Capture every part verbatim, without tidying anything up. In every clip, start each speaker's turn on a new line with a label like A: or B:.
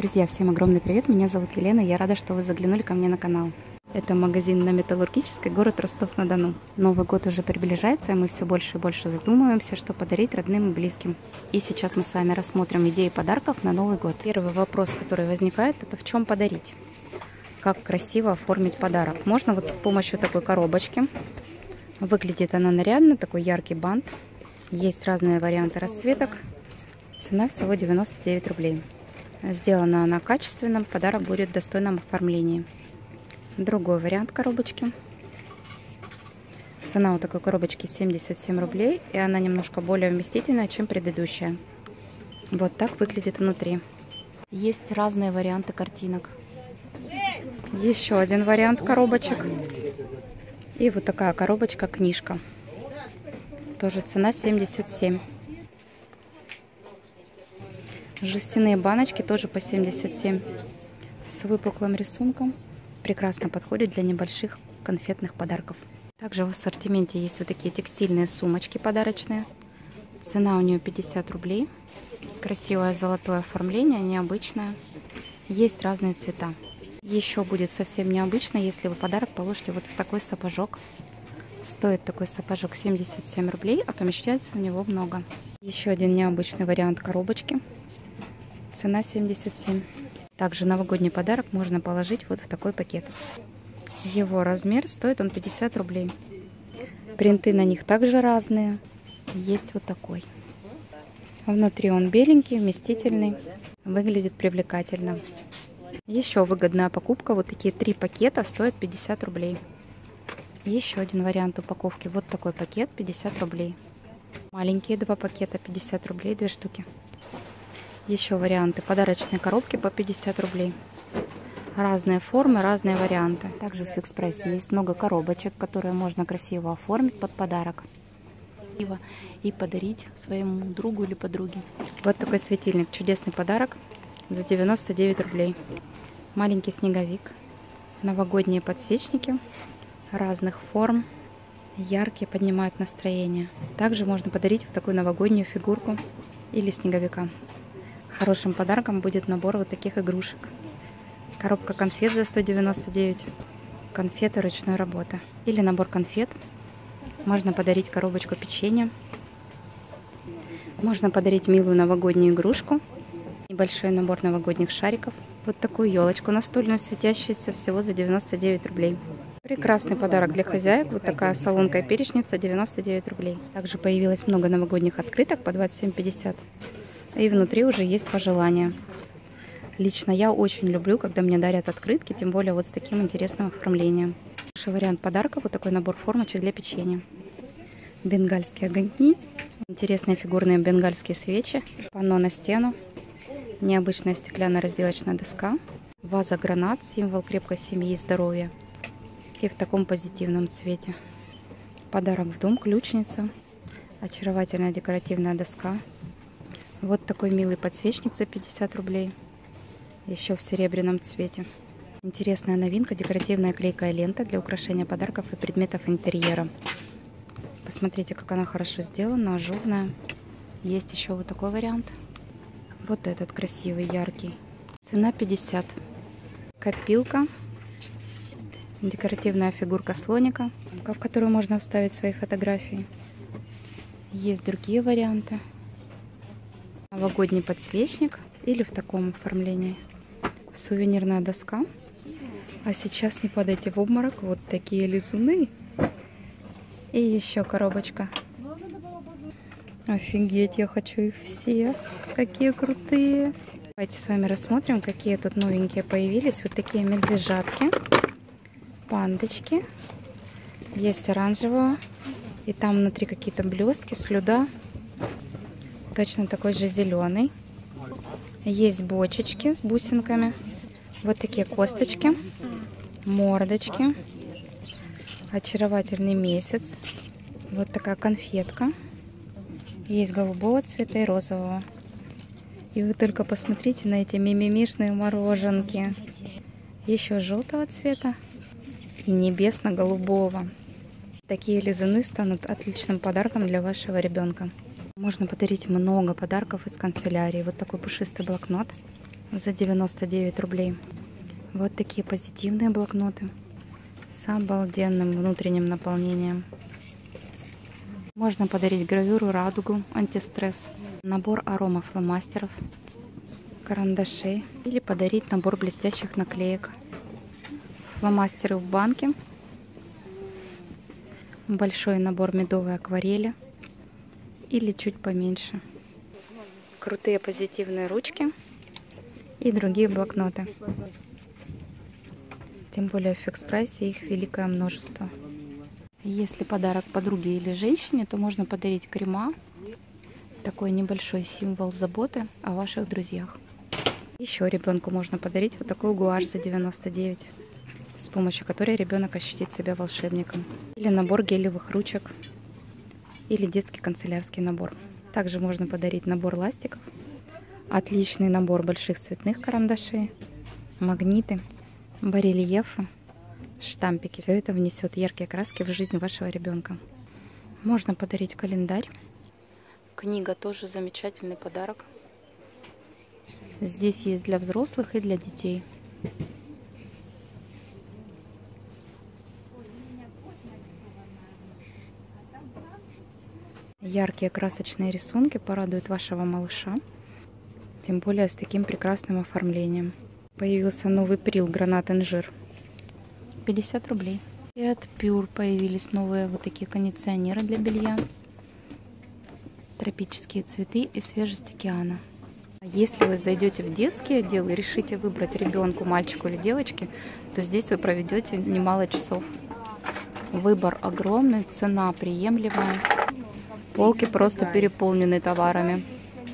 A: Друзья, всем огромный привет, меня зовут Елена, я рада, что вы заглянули ко мне на канал. Это магазин на Металлургической, город Ростов-на-Дону. Новый год уже приближается, и мы все больше и больше задумываемся, что подарить родным и близким. И сейчас мы с вами рассмотрим идеи подарков на Новый год. Первый вопрос, который возникает, это в чем подарить? Как красиво оформить подарок? Можно вот с помощью такой коробочки. Выглядит она нарядно, такой яркий бант. Есть разные варианты расцветок. Цена всего девяносто девять рублей. Сделана она качественно, подарок будет в достойном оформлении. Другой вариант коробочки. Цена вот такой коробочки семьдесят семь рублей, и она немножко более вместительная, чем предыдущая. Вот так выглядит внутри. Есть разные варианты картинок. Еще один вариант коробочек. И вот такая коробочка-книжка. Тоже цена семьдесят семь. Жестяные баночки тоже по семьдесят семь. С выпуклым рисунком. Прекрасно подходит для небольших конфетных подарков. Также в ассортименте есть вот такие текстильные сумочки подарочные. Цена у нее пятьдесят рублей. Красивое золотое оформление, необычное. Есть разные цвета. Еще будет совсем необычно, если вы подарок положите вот в такой сапожок. Стоит такой сапожок семьдесят семь рублей, а помещается в него много. Еще один необычный вариант коробочки. Цена семьдесят семь. Также новогодний подарок можно положить вот в такой пакет. Его размер, стоит он пятьдесят рублей. Принты на них также разные. Есть вот такой. Внутри он беленький, вместительный. Выглядит привлекательно. Еще выгодная покупка. Вот такие три пакета стоят пятьдесят рублей. Еще один вариант упаковки. Вот такой пакет, пятьдесят рублей. Маленькие два пакета, пятьдесят рублей, две штуки. Еще варианты. Подарочные коробки по пятьдесят рублей. Разные формы, разные варианты. Также в Фикс Прайсе есть много коробочек, которые можно красиво оформить под подарок. И подарить своему другу или подруге. Вот такой светильник. Чудесный подарок за девяносто девять рублей. Маленький снеговик. Новогодние подсвечники разных форм. Яркие, поднимают настроение. Также можно подарить вот такую новогоднюю фигурку или снеговика. Хорошим подарком будет набор вот таких игрушек. Коробка конфет за сто девяносто девять. Конфеты ручной работы. Или набор конфет. Можно подарить коробочку печенья. Можно подарить милую новогоднюю игрушку. Небольшой набор новогодних шариков. Вот такую елочку настольную, светящуюся, всего за девяносто девять рублей. Прекрасный подарок для хозяек. Вот такая солонка и перечница, девяносто девять рублей. Также появилось много новогодних открыток по двадцать семь пятьдесят. И внутри уже есть пожелания. Лично я очень люблю, когда мне дарят открытки, тем более вот с таким интересным оформлением. Хороший вариант подарка, вот такой набор формочек для печенья. Бенгальские огоньки, интересные фигурные бенгальские свечи, панно на стену, необычная стеклянная разделочная доска, ваза гранат, символ крепкой семьи и здоровья. И в таком позитивном цвете. Подарок в дом, ключница, очаровательная декоративная доска. Вот такой милый подсвечник за пятьдесят рублей. Еще в серебряном цвете. Интересная новинка. Декоративная клейкая лента для украшения подарков и предметов интерьера. Посмотрите, как она хорошо сделана, ажурная. Есть еще вот такой вариант. Вот этот красивый, яркий. Цена пятьдесят. Копилка. Декоративная фигурка слоника, в которую можно вставить свои фотографии. Есть другие варианты. Новогодний подсвечник или в таком оформлении. Сувенирная доска. А сейчас не падайте в обморок. Вот такие лизуны. И еще коробочка. Офигеть, я хочу их все. Какие крутые. Давайте с вами рассмотрим, какие тут новенькие появились. Вот такие медвежатки. Пандочки. Есть оранжевого. И там внутри какие-то блестки, слюда. Точно такой же зеленый. Есть бочечки с бусинками. Вот такие косточки. Мордочки. Очаровательный месяц. Вот такая конфетка. Есть голубого цвета и розового. И вы только посмотрите на эти мимимишные мороженки. Еще желтого цвета и небесно-голубого. Такие лизуны станут отличным подарком для вашего ребенка. Можно подарить много подарков из канцелярии. Вот такой пушистый блокнот. за девяносто девять рублей. Вот такие позитивные блокноты с обалденным внутренним наполнением. Можно подарить гравюру «Радугу», антистресс, набор аромафломастеров, карандашей или подарить набор блестящих наклеек. Фломастеры в банке, большой набор медовой акварели или чуть поменьше. Крутые позитивные ручки и другие блокноты. Тем более в фикс-прайсе их великое множество. Если подарок подруге или женщине, то можно подарить крема. Такой небольшой символ заботы о ваших друзьях. Еще ребенку можно подарить вот такую гуашь за девяносто девять, с помощью которой ребенок ощутит себя волшебником. Или набор гелевых ручек, или детский канцелярский набор. Также можно подарить набор ластиков, отличный набор больших цветных карандашей, магниты, барельефы, штампики. Все это внесет яркие краски в жизнь вашего ребенка. Можно подарить календарь. Книга тоже замечательный подарок. Здесь есть для взрослых и для детей. Яркие красочные рисунки порадуют вашего малыша. Тем более с таким прекрасным оформлением. Появился новый прил гранат инжир. пятьдесят рублей. И от Pure появились новые вот такие кондиционеры для белья. Тропические цветы и свежесть океана. Если вы зайдете в детский отдел и решите выбрать ребенку, мальчику или девочке, то здесь вы проведете немало часов. Выбор огромный, цена приемлемая. Полки просто переполнены товарами.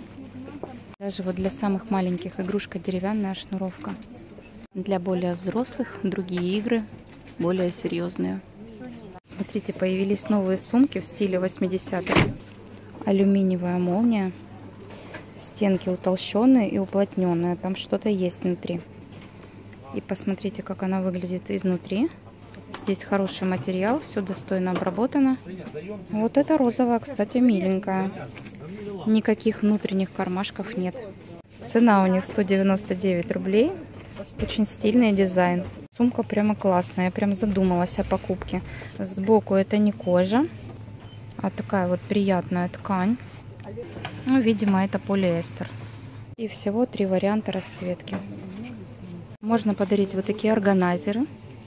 A: Даже вот для самых маленьких игрушка деревянная шнуровка. Для более взрослых другие игры, более серьезные. Смотрите, появились новые сумки в стиле восьмидесятых. Алюминиевая молния. Стенки утолщенные и уплотненные. Там что-то есть внутри. И посмотрите, как она выглядит изнутри. Здесь хороший материал, все достойно обработано. Вот эта розовая, кстати, миленькая. Никаких внутренних кармашков нет. Цена у них сто девяносто девять рублей. Очень стильный дизайн. Сумка прямо классная. Я прям задумалась о покупке. Сбоку это не кожа, а такая вот приятная ткань. Ну, видимо, это полиэстер. И всего три варианта расцветки. Можно подарить вот такие органайзеры.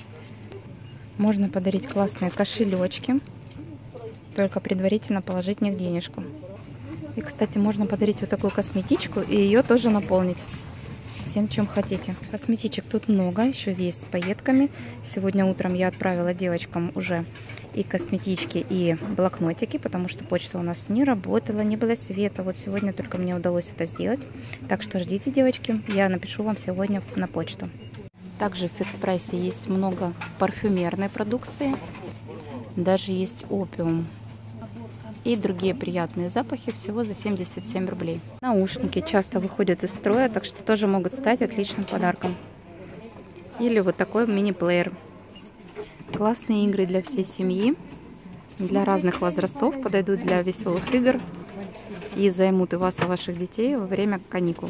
A: Можно подарить классные кошелечки. Только предварительно положить в них денежку. И, кстати, можно подарить вот такую косметичку и ее тоже наполнить всем, чем хотите. Косметичек тут много, еще есть с пайетками. Сегодня утром я отправила девочкам уже и косметички, и блокнотики, потому что почта у нас не работала, не было света. Вот сегодня только мне удалось это сделать. Так что ждите, девочки, я напишу вам сегодня на почту. Также в фикс-прайсе есть много парфюмерной продукции. Даже есть опиум. И другие приятные запахи всего за семьдесят семь рублей. Наушники часто выходят из строя, так что тоже могут стать отличным подарком. Или вот такой мини-плеер. Классные игры для всей семьи. Для разных возрастов подойдут для веселых игр. И займут и вас, и ваших детей во время каникул.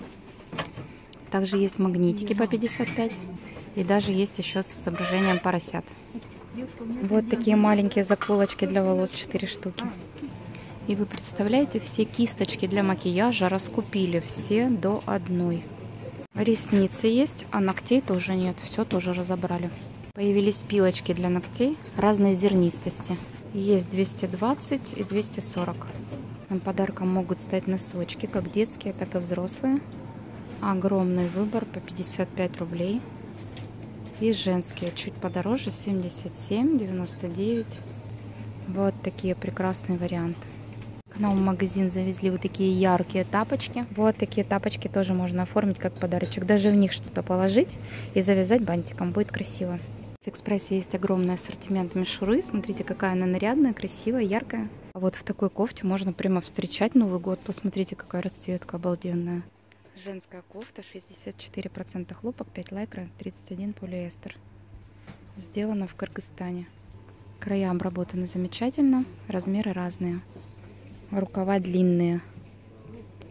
A: Также есть магнитики по пятьдесят пять. И даже есть еще с изображением поросят. Вот такие маленькие заколочки для волос, четыре штуки. И вы представляете, все кисточки для макияжа раскупили, все до одной. Ресницы есть, а ногтей тоже нет, все тоже разобрали. Появились пилочки для ногтей разной зернистости. Есть двести двадцать и двести сорок. Подарком могут стать носочки, как детские, так и взрослые. Огромный выбор по пятьдесят пять рублей. И женские чуть подороже, семьдесят семь, девяносто девять. Вот такие прекрасные варианты. К нам в магазин завезли вот такие яркие тапочки. Вот такие тапочки тоже можно оформить как подарочек. Даже в них что-то положить и завязать бантиком. Будет красиво. В фикс-прайсе есть огромный ассортимент мишуры. Смотрите, какая она нарядная, красивая, яркая. А вот в такой кофте можно прямо встречать Новый год. Посмотрите, какая расцветка обалденная. Женская кофта, шестьдесят четыре процента хлопок, пять лайкра, тридцать один полиэстер. Сделано в Кыргызстане. Края обработаны замечательно, размеры разные. Рукава длинные.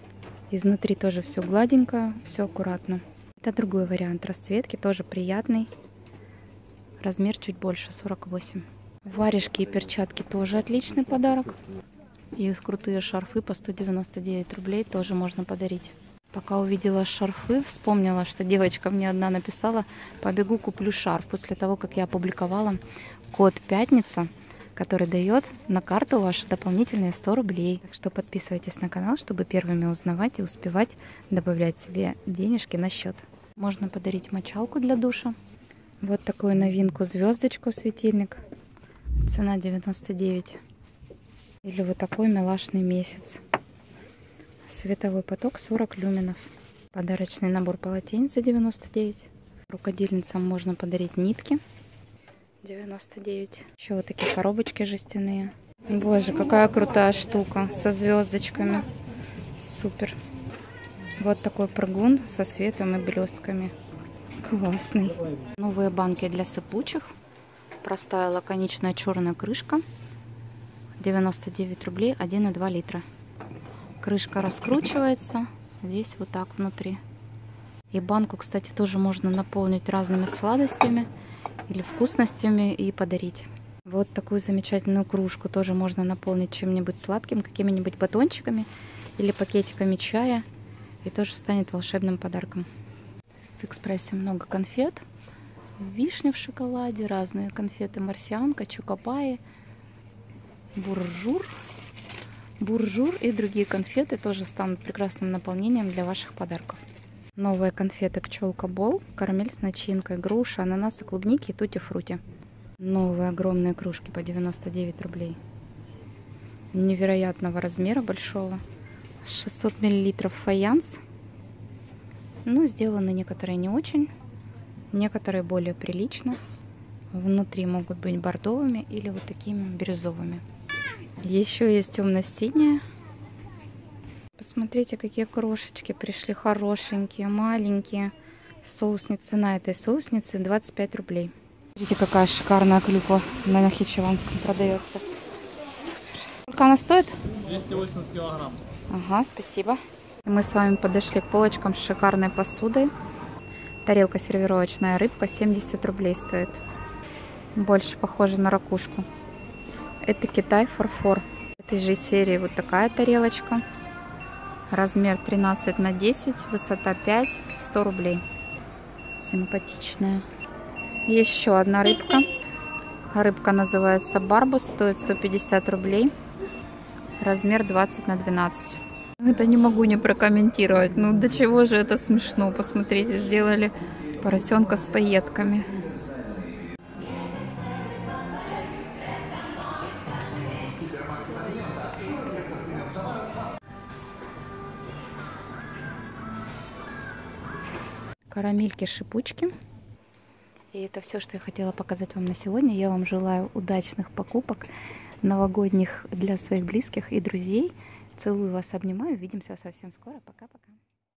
A: Изнутри тоже все гладенько, все аккуратно. Это другой вариант расцветки, тоже приятный. Размер чуть больше, сорок восемь. Варежки и перчатки тоже отличный подарок. И крутые шарфы по сто девяносто девять рублей тоже можно подарить. Пока увидела шарфы, вспомнила, что девочка мне одна написала: побегу куплю шарф, после того, как я опубликовала код «Пятница», который дает на карту ваши дополнительные сто рублей. Так что подписывайтесь на канал, чтобы первыми узнавать и успевать добавлять себе денежки на счет. Можно подарить мочалку для душа. Вот такую новинку, звездочку, светильник. Цена девяносто девять. Или вот такой милашный месяц. Световой поток сорок люменов. Подарочный набор полотенец за девяносто девять. Рукодельницам можно подарить нитки. девяносто девять. Еще вот такие коробочки жестяные. Боже, какая крутая штука. Со звездочками. Супер. Вот такой прыгун со светом и блестками. Классный. Новые банки для сыпучих. Простая лаконичная черная крышка. девяносто девять рублей, один и два литра. Крышка раскручивается. Здесь вот так внутри. И банку, кстати, тоже можно наполнить разными сладостями или вкусностями и подарить. Вот такую замечательную кружку тоже можно наполнить чем-нибудь сладким, какими-нибудь батончиками или пакетиками чая. И тоже станет волшебным подарком. В экспрессе много конфет. Вишня в шоколаде, разные конфеты, марсианка, чокопаи, буржур. Буржур и другие конфеты тоже станут прекрасным наполнением для ваших подарков. Новые конфеты пчелка Бол, карамель с начинкой, груша, ананасы, клубники и тутти-фрути. Новые огромные кружки по девяносто девять рублей. Невероятного размера, большого. шестьсот миллилитров фаянс. Ну, сделаны некоторые не очень, некоторые более прилично. Внутри могут быть бордовыми или вот такими бирюзовыми. Еще есть темно-синяя. Посмотрите, какие крошечки пришли, хорошенькие, маленькие. Соусница. Цена этой соусницы двадцать пять рублей. Смотрите, какая шикарная клюква на Нахичеванском продается. Супер. Сколько она стоит?
B: двести восемьдесят килограмм.
A: Ага, спасибо. Мы с вами подошли к полочкам с шикарной посудой. Тарелка сервировочная, рыбка, семьдесят рублей стоит. Больше похоже на ракушку. Это Китай фарфор. Этой же серии вот такая тарелочка. Размер тринадцать на десять, высота пять, сто рублей. Симпатичная. Еще одна рыбка. Рыбка называется барбус, стоит сто пятьдесят рублей. Размер двадцать на двенадцать. Это не могу не прокомментировать. Ну до чего же это смешно. Посмотрите, сделали поросенка с пайетками. Карамельки-шипучки. И это все, что я хотела показать вам на сегодня. Я вам желаю удачных покупок, новогодних для своих близких и друзей. Целую вас, обнимаю. Увидимся совсем скоро. Пока-пока.